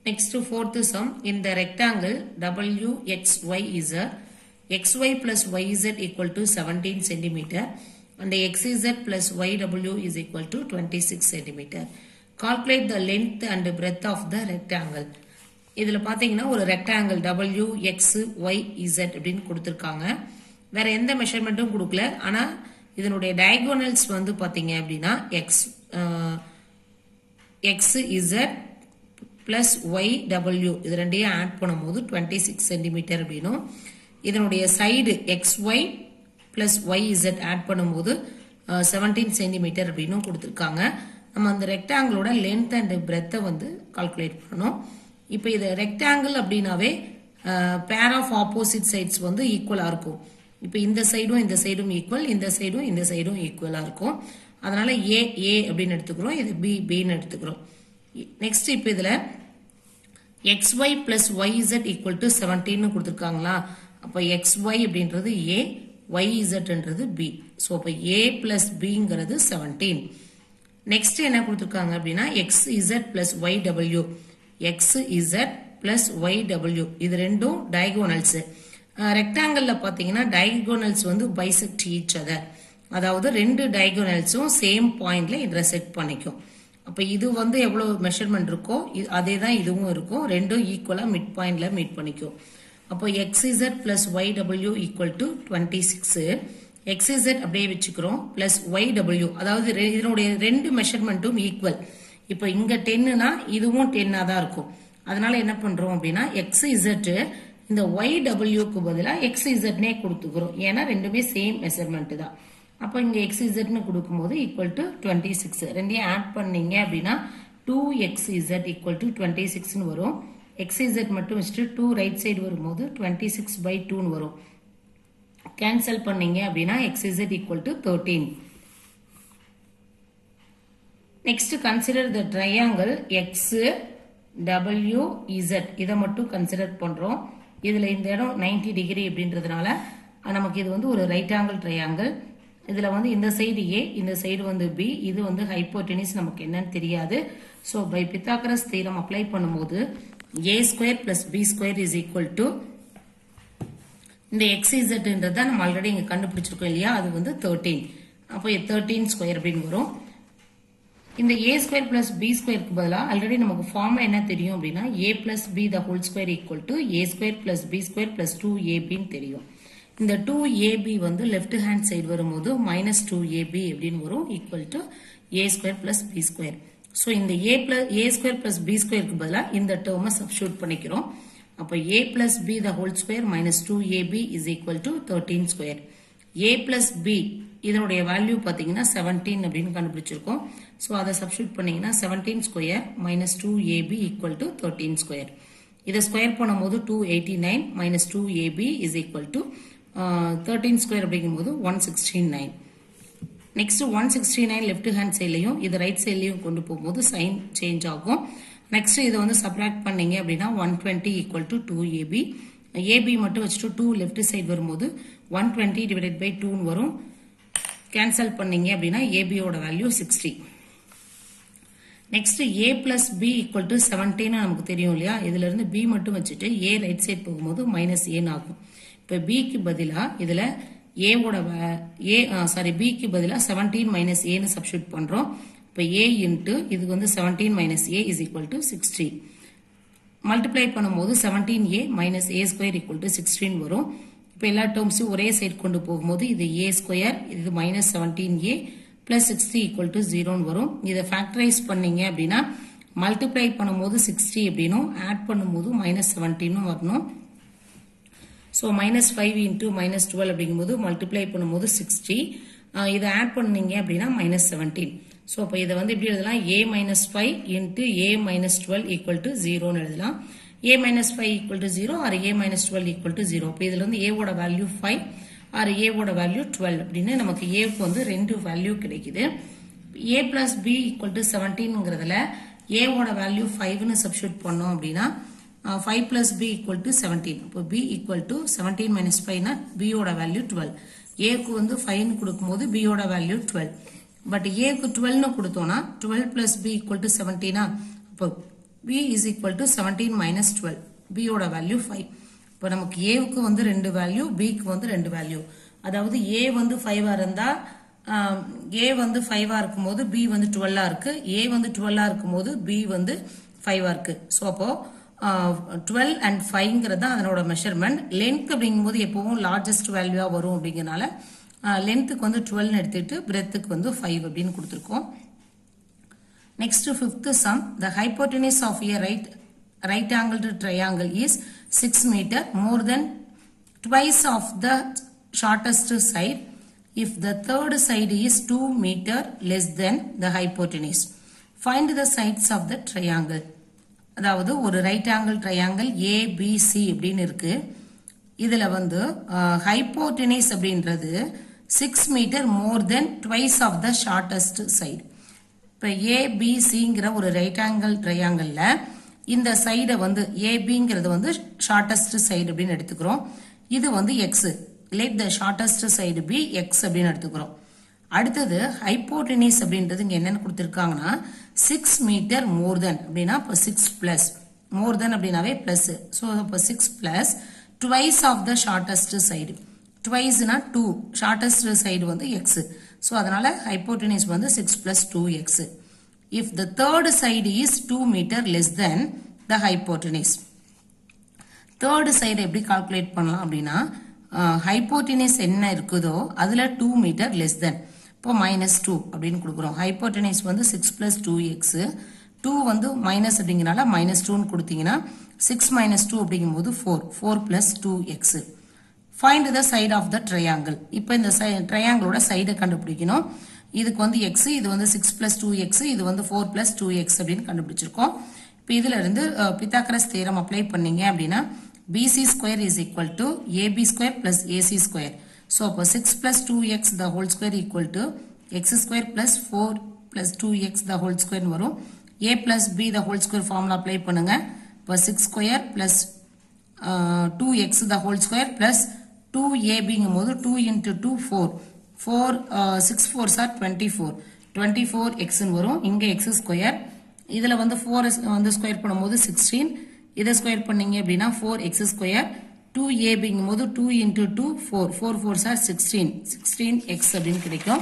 Next fourth sum, in the rectangle WXYZ, XY plus YZ equal to 17 centimeter and XZ plus YW is equal to 26 centimeter. Calculate the length and breadth of the rectangle. இதில பாத்தீங்கன்னா ஒரு rectangle WXYZ அப்படினு கொடுத்திருக்காங்க. வேற எந்த மெஷர்மென்ட்டும் கொடுக்கல. ஆனா இதனுடைய diagonals வந்து பாத்தீங்க அப்படினா XZ plus YW இது ரெண்டையும் ஆட் பண்ணும்போது 26 cm அப்படினும் இதனுடைய side XY plus YZ add பண்ணும்போது 17 cm அப்படினும் கொடுத்திருக்காங்க. நம்ம அந்த ரெக்டாங்கிளோட லெந்த் அண்ட் பிரெத் வந்து கால்குலேட் பண்ணனும். இப்போ இது ரெக்டாங்கிள் அப்படினாவே pair of opposite sides வந்து ஈக்குவலா இருக்கும். இப்போ இந்த சைடும் ஈக்குவல், இந்த சைடும் ஈக்குவலா இருக்கும். அதனால A அப்படினு எடுத்துக்கிறோம், இது B ன்னு எடுத்துக்கிறோம். நெக்ஸ்ட் இப்போ இதுல XY plus YZ equal to 17 ன்னு கொடுத்திருக்காங்களா? அப்ப XY அப்படின்றது A, YZ ன்றது B. சோ அப்ப A plus B ங்கிறது 17. நெக்ஸ்ட் என்ன கொடுத்திருக்காங்க அப்படினா XZ plus YW. XZ plus YW இது ரெண்டும் diagonals. ரெக்டாங்கிள்ல பாத்தீங்கன்னா diagonals வந்து bisect each other. அதாவது ரெண்டு diagonalsம் சேம் பாயிண்ட்ல intersect பண்ணிக்கும். அப்ப இது வந்து எவ்வளவு மெஷர்மென்ட் இருக்கோ அதேதான் இதுவும் இருக்கும். ரெண்டும் ஈக்குவலா மிட் பாயிண்ட்ல மீட் பண்ணிக்கும். அப்போ XZ plus YW equal to 26. XZ அப்படியே வச்சுக்கிறோம் plus YW அதாவது இதனுடைய ரெண்டு மெஷர்மென்ட்டும் ஈக்குவல். இப்போ இங்க 10 னா இதுவும் 10 தான் இருக்கும். அதனால என்ன பண்றோம் அப்படினா XZ இந்த YW க்கு பதிலா XZ னே கொடுத்துக்கிறோம். ஏனா ரெண்டுமே சேம் மெஷர்மென்ட் தான். அப்ப இங்க XZ னு கொடுக்கும்போது equal to 26. ரெண்டையும் ஆட் பண்ணீங்க அப்படினா 2XZ equal to 26 னு வரும். XZ மட்டும் வச்சிட்டு 2 ரைட் சைடு வரும்போது 26/2 னு வரும். கேன்சல் பண்ணீங்க அப்படினா XZ equal to 13. Next consider the triangle XWZ. இத மட்டும் கன்சிடர் பண்றோம். இதுல இந்த இடம் 90 டிகிரி அப்படின்றதுனால நமக்கு இது வந்து ஒரு ரைட் ஆங்கிள் ட்ரையாங்கிள். இதுல வந்து இந்த சைடு A, இந்த சைடு வந்து B, இது வந்து ஹைப்போடெனிஸ் நமக்கு என்னன்னு தெரியாது. So by Pythagoras theorem apply பண்ணும்போது A² plus B² is equal to இந்த XZ ன்றத நம்ம ஆல்ரெடி இங்க கண்டுபிடிச்சிருக்கோம் இல்லையா, அது வந்து 13. அப்போ 13² அப்படினு வரும். இந்த A² plus B² க்கு பதிலா ஆல்ரெடி நமக்கு ஃபார்முலா என்ன தெரியும் அப்படினா A plus B the whole square equal to A² plus B² plus 2AB ன்னு தெரியும். இந்த 2AB வந்து லெஃப்ட் ஹேண்ட் சைடு வரும்போது -2AB அப்படினு வரும் equal to A² plus B². So இந்த A² plus B² க்கு பதிலா இந்த டேர்மை சப்ஸ்டிட்யூட் பண்ணிக்கிறோம். அப்ப A plus B the whole square minus 2AB is equal to 13². A plus B இதனுடைய வேல்யூ பாத்தீங்கன்னா 17 அப்படினு கண்டுபிடிச்சிருக்கோம். சோ அத சப்ஸ்டிட்யூட் பண்ணீங்கன்னா 17² minus 2AB equal to 13². இத ஸ்கொயர் பண்ணும்போது 289 minus 2AB is equal to 13² அப்படிங்கும்போது 169. நெக்ஸ்ட் 169 லெஃப்ட் ஹேண்ட் சைட்லயும் இது ரைட் சைட்லயும் கொண்டு போகும்போது சைன் சேஞ்ச் ஆகும். நெக்ஸ்ட் இத வந்து சப்ட்ராக்ட் பண்ணீங்க அப்படினா 120 equal to 2AB. AB மட்டும் வச்சிட்டு 2 லெஃப்ட் சைடு வரும்போது 120 divided by 2 ன்னு வரும். கேன்சல் பண்ணீங்க அப்படினா AB ஓட value 60. Next A plus B equal to 17 நமக்கு தெரியும் இல்லையா, இதுல இருந்து B மட்டும் வச்சிட்டு A ரைட் சைடு போகும்போது -A ஆகும். இப்ப B க்கு பதிலா இதுல A ஓட B க்கு பதிலா 17 - A ன்னு சப்ஸ்டிட்யூட் பண்றோம். இப்ப A into இது வந்து 17 - A is equal to 60. Multiply பண்ணும்போது 17A - A² equal to 16 வரும். இப்ப எல்லா டேர்ம்ஸையும் ஒரே சைடு கொண்டு போகும்போது இது A², இது -17A plus 60 equal to 0 ன்னு வரும். இத ஃபேக்டரைஸ் பண்ணீங்க அப்படினா மல்டிப்ளை பண்ணும்போது 60 அப்படினும் ஆட் பண்ணும்போது -17 ன்னு வரணும். சோ -5 into -12 அப்படிங்கும்போது மல்டிப்ளை பண்ணும்போது 60. இத ஆட் பண்ணீங்க அப்படினா -17. சோ அப்ப இத வந்து எப்படி எழுதலாம், A - 5 into A - 12 equal to 0 ன்னு எழுதலாம். A - 5 equal to 0 or A - 12 equal to 0. அப்ப இதுல வந்து A ஓட வேல்யூ 5 or A ஓட வேல்யூ 12 அப்படினு நமக்கு A க்கு வந்து ரெண்டு வேல்யூ கிடைக்குது. A plus B equal to 17ங்கிறதுல A ஓட வேல்யூ 5 ன்னு சப்ஸ்டிட்யூட் பண்ணோம் அப்படினா 5 plus B equal to 17. அப்போ B equal to 17 minus 5 னா B ஓட வேல்யூ 12. A க்கு வந்து 5 ன்னு கொடுக்கும்போது B ஓட வேல்யூ 12. பட் A க்கு 12 ன்னு கொடுத்தோம்னா 12 plus B equal to 17 அப்போ b is equal to 17 minus 12. b ஓட வேல்யூ 5. இப்போ நமக்கு a க்கு வந்து 2 வேல்யூ, b க்கு வந்து 2 வேல்யூ. அதாவது a வந்து 5 இருந்தா a வந்து 5 இருக்கும்போது b வந்து 12 இருக்கு. a வந்து 12 இருக்கும்போது b வந்து 5 இருக்கு. ஸோ அப்போ 12 and 5ங்கிறது தான் அதனோட மெஷர்மெண்ட். லென்த் அப்படிங்கும்போது எப்பவும் லார்ஜஸ்ட் வேல்யூவா வரும் அப்படிங்கறனால லென்த்துக்கு வந்து 12 எடுத்துட்டு பிரெத்துக்கு வந்து 5 அப்படின்னு கொடுத்துருக்கோம். Next fifth sum. The hypotenuse of a right angled triangle is 6 meter more than twice of the shortest side if the third side is 2 meter less than the hypotenuse. Find the sides of the triangle. அதாவது ஒரு right angle triangle ABC அப்படின்னு இருக்கு. இதுல வந்து hypotenuse அப்படின்றது 6 metre more than twice of the shortest side. இப்போ ஏபிசிங்கிற ஒரு ரைட் ஆங்கிள் ட்ரையாங்கிள்ல இந்த சைடை வந்து ஏபிங்கிறது வந்து ஷார்டஸ்ட் சைடு அப்படின்னு எடுத்துக்கிறோம். இது வந்து x. Let the shortest side be x அப்படின்னு எடுத்துக்கிறோம். அடுத்தது ஹைப்போடெனிஸ் அப்படின்றது இங்க என்னன்னு கொடுத்திருக்காங்கன்னா 6 மீட்டர் மோர் தென் அப்படின்னா இப்போ 6 பிளஸ் மோர் தென் அப்படின்னாவே பிளஸ். ஸோ இப்போ 6 plus twice of the shortest side. ட்வைஸ்னா 2, ஷார்டஸ்ட் சைடு வந்து எக்ஸ். ஸோ அதனால ஹைப்போடெனிஸ் வந்து 6 plus 2x. If the third side is 2 meter less than the hypotenuse. Third side எப்படி கால்குலேட் பண்ணலாம் அப்படின்னா ஹைப்போடெனிஸ் என்ன இருக்குதோ அதுல 2 மீட்டர் லெஸ் தென். இப்போ -2 அப்படின்னு கொடுக்குறோம். ஹைப்போடெனிஸ் வந்து 6 பிளஸ் 2x. 2 வந்து மைனஸ் அப்படிங்கனால -2ன்னு கொடுத்தீங்கன்னா 6 minus 2 அப்படிங்கும்போது 4 plus 2x. Find the side of the triangle. இப்போ இந்த ட்ரையாங்கிளோட சைடை கண்டுபிடிக்கணும். இதுக்கு வந்து x, இது வந்து 6 plus 2x, இது வந்து 4 plus 2x அப்படின்னு கண்டுபிடிச்சிருக்கோம். இப்போ இதுல இருந்து பித்தாகரஸ் தியரம் அப்ளை பண்ணீங்க அப்படின்னா BC square is equal to AB square plus AC square. So அப்போ 6 plus 2x the whole square equal to x square plus 4 plus 2x the whole square வரும். A plus B the whole square formula apply பண்ணுங்க. இப்போ 6 square plus 2x the whole square plus 2AB போது 2 into 2 4 6 4s are 24x வரும். இங்க x square. இதுல வந்து 4 வந்து square பண்ணும்போது 16. இதை ஸ்கொயர் பண்ணீங்க அப்படின்னா 4x ஸ்கொயர். 2AB போது 2 into 2 4 4s are 16x அப்படின்னு கிடைக்கும்.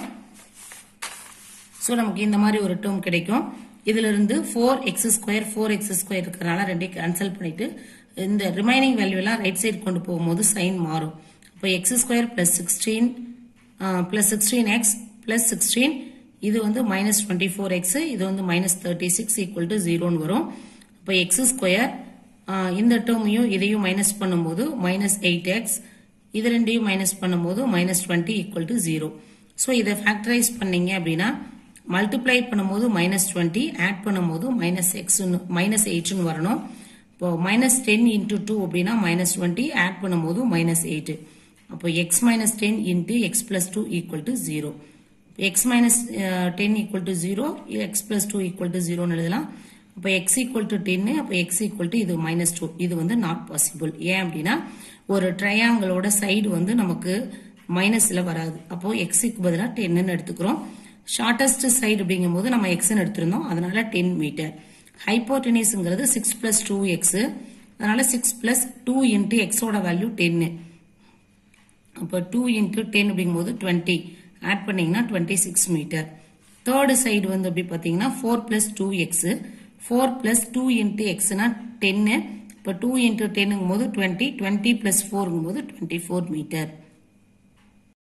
ஸோ நமக்கு இந்த மாதிரி ஒரு டேர்ம் கிடைக்கும். இதுல இருந்து 4x ஸ்கொயர் இருக்கிறதுனால ரெண்டையும் கேன்சல் பண்ணிட்டு இந்த ரிமைனிங் வேல்யூ எல்லாம் ரைட் சைடு கொண்டு போகும்போது சைன் மாறும். இப்போ x square plus 16 plus 16x plus 16 இது வந்து minus 24x இது வந்து minus 36 equal to 0 வரும். இப்போ x ஸ்கொயர் இந்த டேர்மையும் இதையும் மைனஸ் பண்ணும்போது minus 8x இது ரெண்டையும் மைனஸ் பண்ணும்போது minus 20 equal to 0. ஸோ இதை ஃபேக்டரைஸ் பண்ணீங்க அப்படின்னா மல்டிப்ளை பண்ணும்போது minus 20 ஆட் பண்ணும்போது minus 8 வரணும். இப்போ minus 10 into 2 அப்படின்னா minus 20 ஆட் பண்ணும்போது minus 8. அப்போ x minus 10 into x plus 2 equal to 0. x minus 10 equal to 0, x plus 2 equal to 0 எழுதலாம். அப்போ x equal to 10, அப்போ x equal to இது minus 2. இது வந்து not possible. ஏன் அப்படின்னா ஒரு ட்ரையாங்கிளோட சைடு வந்து நமக்கு மைனஸ்ல வராது. அப்போ xக்கு பதிலாக 10ன்னு எடுத்துக்கிறோம். ஷார்டஸ்ட் சைடு அப்படிங்கும் போது நம்ம xன்னு எடுத்திருந்தோம். அதனால 10 மீட்டர். ஹைப்போடெனிஸ்ங்கிறது 6 plus 2x. அதனால 6 plus 2 into x ஓட வேல்யூ 10. அப்போ 2 into 10 அப்படிங்கும்போது 20 ஆட் பண்ணீங்கன்னா 26 மீட்டர். தேர்ட் சைடு வந்து அப்படி பார்த்தீங்கன்னா 4 plus 2x 4 plus 2 into xனா 10. இப்போ 2 into 10ங்கும் போது 20 plus 4ங்கும் போது 24 மீட்டர்.